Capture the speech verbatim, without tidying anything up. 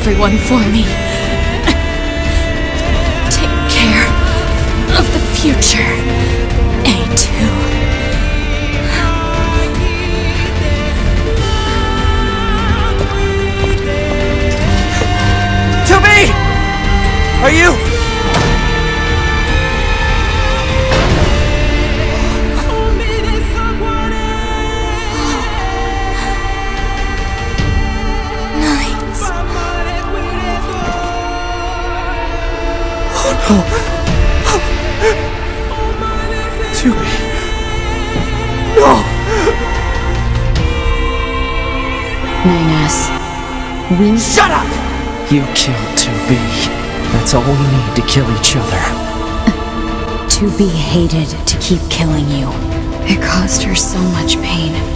everyone for me. Take care of the future, A two. To me! Are you? Oh no! To me! No! Nines, we... Shut up! You killed two B. That's all we need to kill each other. two B hated to keep killing you. It caused her so much pain.